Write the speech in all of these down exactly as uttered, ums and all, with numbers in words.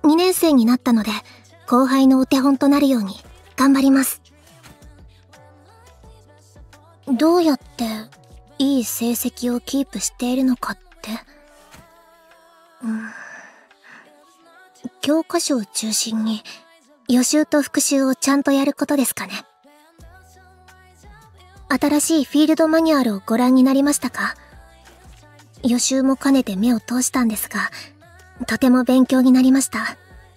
にねん生になったので、後輩のお手本となるように頑張ります。どうやっていい成績をキープしているのかって、うん、教科書を中心に予習と復習をちゃんとやることですかね。新しいフィールドマニュアルをご覧になりましたか？予習も兼ねて目を通したんですが、とても勉強になりました。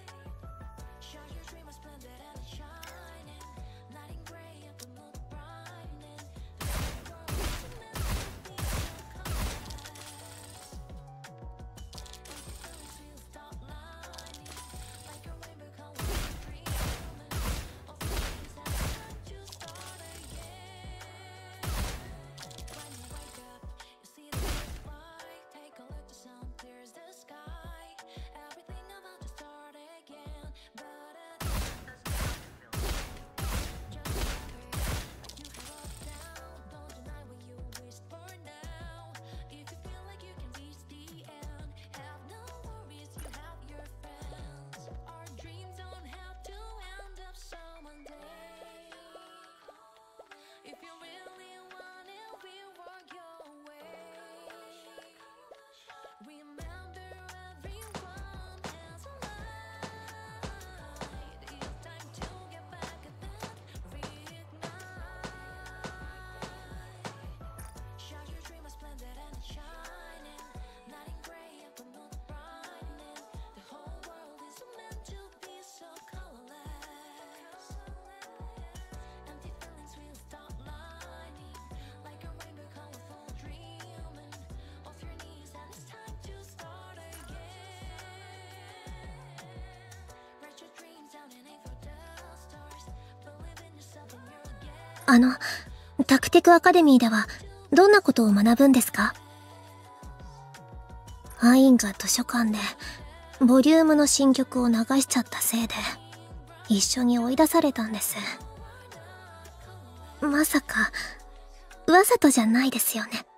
あの、タクティクアカデミーではどんなことを学ぶんですか？アインが図書館でボリュームの新曲を流しちゃったせいで一緒に追い出されたんです。まさかわざとじゃないですよね。